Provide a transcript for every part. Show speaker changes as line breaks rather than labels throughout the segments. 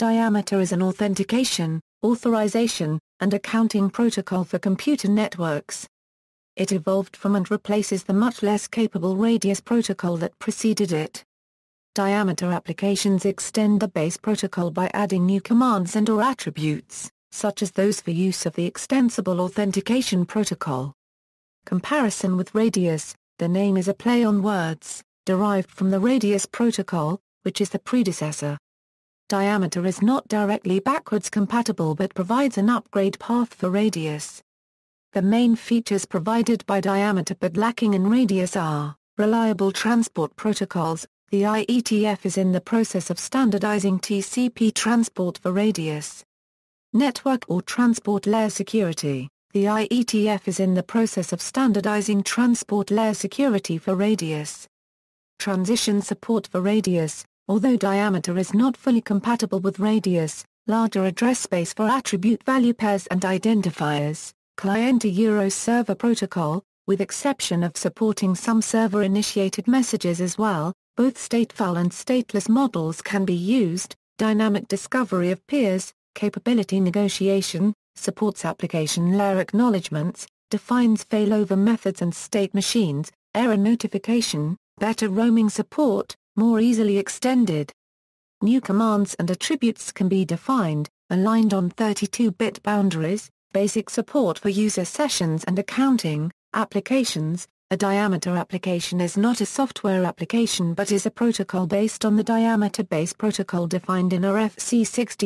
Diameter is an authentication, authorization, and accounting protocol for computer networks. It evolved from and replaces the much less capable Radius protocol that preceded it. Diameter applications extend the base protocol by adding new commands and/or attributes, such as those for use of the Extensible Authentication Protocol. Comparison with Radius: the name is a play on words, derived from the Radius protocol, which is the predecessor. Diameter is not directly backwards compatible but provides an upgrade path for Radius. The main features provided by Diameter but lacking in Radius are reliable transport protocols. The IETF is in the process of standardizing TCP transport for Radius. Network or transport layer security: the IETF is in the process of standardizing transport layer security for Radius. Transition support for Radius: although Diameter is not fully compatible with Radius, larger address space for attribute value pairs and identifiers, client-to-Euro-server protocol, with exception of supporting some server-initiated messages as well, both stateful and stateless models can be used. Dynamic discovery of peers, capability negotiation, supports application layer acknowledgements, defines failover methods and state machines, error notification, better roaming support, more easily extended. New commands and attributes can be defined, aligned on 32-bit boundaries, basic support for user sessions and accounting, applications. A Diameter application is not a software application but is a protocol based on the Diameter base protocol defined in RFC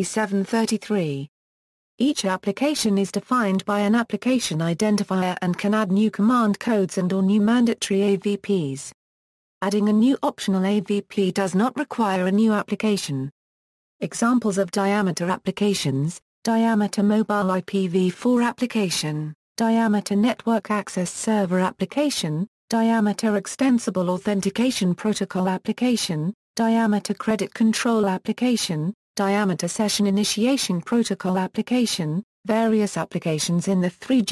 6733. Each application is defined by an application identifier and can add new command codes and/or new mandatory AVPs. Adding a new optional AVP does not require a new application. Examples of Diameter applications: Diameter Mobile IPv4 application, Diameter Network Access Server application, Diameter Extensible Authentication Protocol application, Diameter Credit Control application, Diameter Session Initiation Protocol application, various applications in the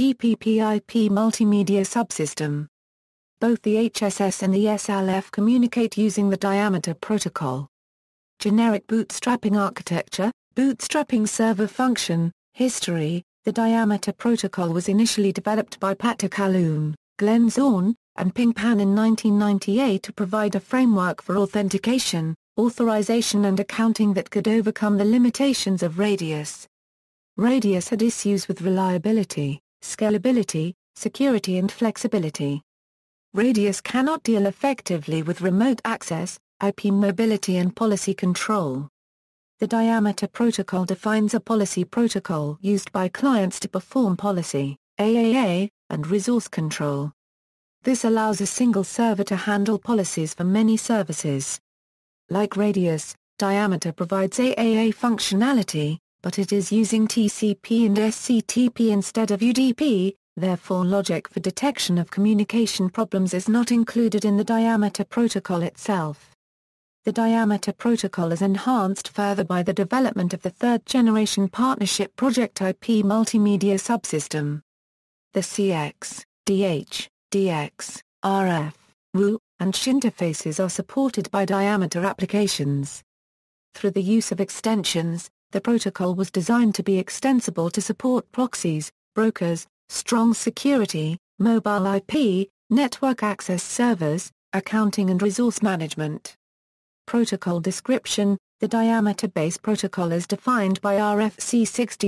3GPP-IP multimedia subsystem. Both the HSS and the SLF communicate using the Diameter protocol. Generic bootstrapping architecture, bootstrapping server function, history. The Diameter protocol was initially developed by Patrick Calhoun, Glenn Zorn, and Ping Pan in 1998 to provide a framework for authentication, authorization and accounting that could overcome the limitations of Radius. Radius had issues with reliability, scalability, security and flexibility. Radius cannot deal effectively with remote access, IP mobility and policy control. The Diameter protocol defines a policy protocol used by clients to perform policy, AAA, and resource control. This allows a single server to handle policies for many services. Like Radius, Diameter provides AAA functionality, but it is using TCP and SCTP instead of UDP, therefore logic for detection of communication problems is not included in the Diameter protocol itself. The Diameter protocol is enhanced further by the development of the third-generation partnership project IP multimedia subsystem. The CX, DH, DX, RF, RU, and SH interfaces are supported by Diameter applications. Through the use of extensions, the protocol was designed to be extensible to support proxies, brokers, strong security, mobile IP, network access servers, accounting and resource management. Protocol description: the Diameter base protocol is defined by RFC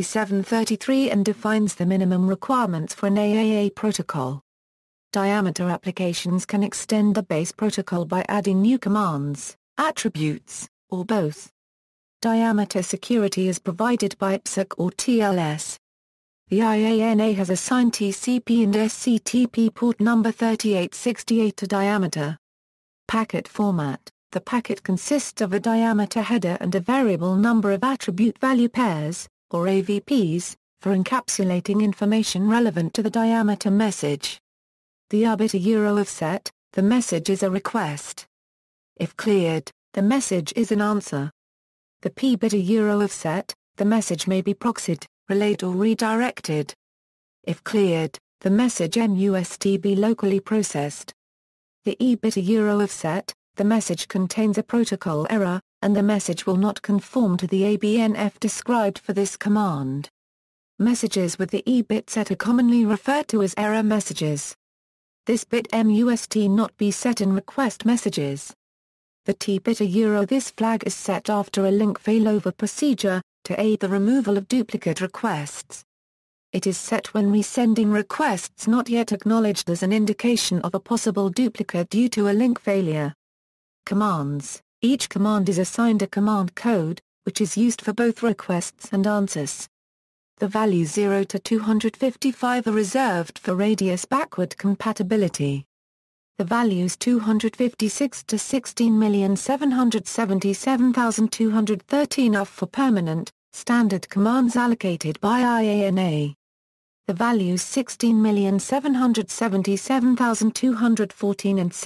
6733 and defines the minimum requirements for an AAA protocol. Diameter applications can extend the base protocol by adding new commands, attributes, or both. Diameter security is provided by IPsec or TLS. The IANA has assigned TCP and SCTP port number 3868 to Diameter. Packet format: the packet consists of a Diameter header and a variable number of attribute value pairs, or AVPs, for encapsulating information relevant to the Diameter message. The R-bit euro offset: the message is a request. If cleared, the message is an answer. The P-bit euro offset: the message may be proxied, relayed or redirected. If cleared, the message must be locally processed. The E-bit euro offset: the message contains a protocol error, and the message will not conform to the ABNF described for this command. Messages with the E bit set are commonly referred to as error messages. This bit must not be set in request messages. The T bit this flag is set after a link failover procedure, to aid the removal of duplicate requests. It is set when resending requests not yet acknowledged as an indication of a possible duplicate due to a link failure. Commands. Each command is assigned a command code, which is used for both requests and answers. The values 0 to 255 are reserved for radius backward compatibility. The values 256 to 16,777,213 are for permanent, standard commands allocated by IANA. The values 16,777,214 and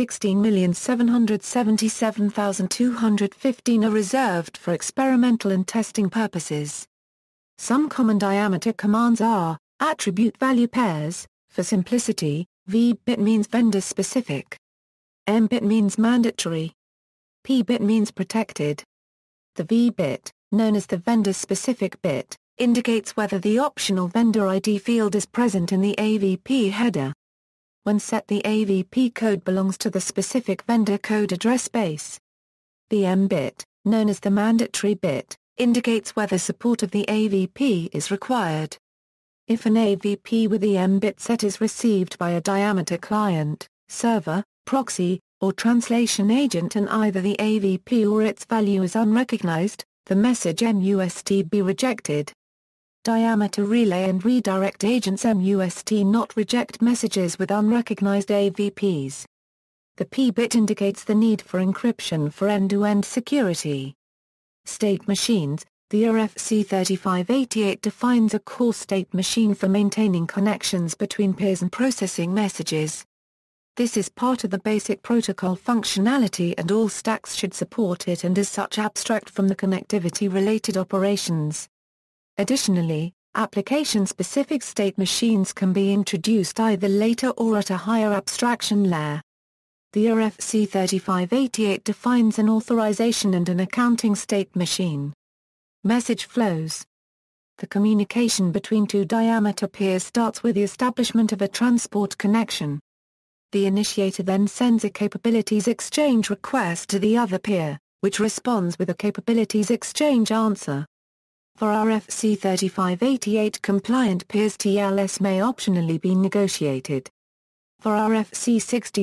16,777,215 are reserved for experimental and testing purposes. Some common diameter commands are, attribute value pairs, for simplicity, V-bit means vendor-specific. M-bit means mandatory. P-bit means protected. The V-bit, known as the vendor-specific bit, indicates whether the optional vendor ID field is present in the AVP header. When set, the AVP code belongs to the specific vendor code address space. The M-bit, known as the mandatory bit, indicates whether support of the AVP is required. If an AVP with the M-bit set is received by a diameter client, server, proxy, or translation agent and either the AVP or its value is unrecognized, the message must be rejected. Diameter relay and redirect agents must not reject messages with unrecognized AVPs. The P-bit indicates the need for encryption for end-to-end security. State machines. The RFC 3588 defines a core state machine for maintaining connections between peers and processing messages. This is part of the basic protocol functionality and all stacks should support it and as such abstract from the connectivity-related operations. Additionally, application-specific state machines can be introduced either later or at a higher abstraction layer. The RFC 3588 defines an authorization and an accounting state machine. Message flows. The communication between two diameter peers starts with the establishment of a transport connection. The initiator then sends a capabilities exchange request to the other peer, which responds with a capabilities exchange answer. For RFC 3588 compliant peers TLS may optionally be negotiated. For RFC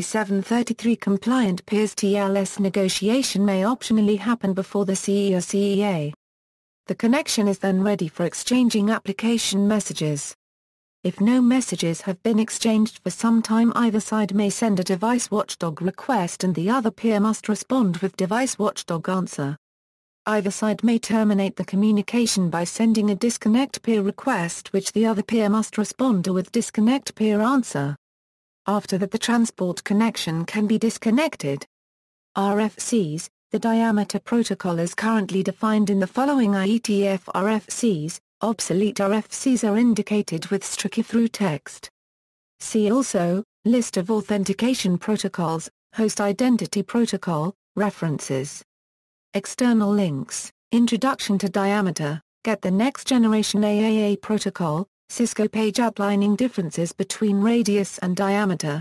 6733 compliant peers TLS negotiation may optionally happen before the CE or CEA. The connection is then ready for exchanging application messages. If no messages have been exchanged for some time, either side may send a device watchdog request and the other peer must respond with device watchdog answer. Either side may terminate the communication by sending a disconnect peer request which the other peer must respond to with disconnect peer answer. After that, the transport connection can be disconnected. RFCs. The diameter protocol is currently defined in the following IETF RFCs. Obsolete RFCs are indicated with strict through text. See also, List of authentication protocols, Host identity protocol, References. External links, Introduction to Diameter, Get the Next Generation AAA Protocol, Cisco page outlining differences between radius and diameter,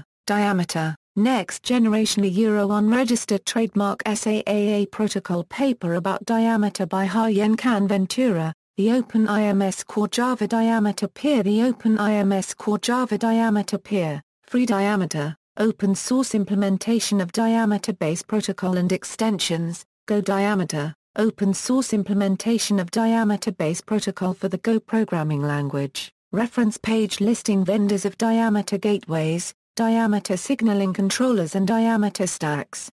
Next Generation Unregistered Trademark SAAA Protocol paper about diameter by Ha-Yen Can Ventura, the OpenIMS Core Java Diameter Peer, the OpenIMS Core Java Diameter Peer, Free Diameter, Open Source Implementation of Diameter Base Protocol and Extensions, Go Diameter, Open Source Implementation of Diameter Base Protocol for the Go programming language, reference page listing vendors of diameter gateways, diameter signaling controllers and diameter stacks.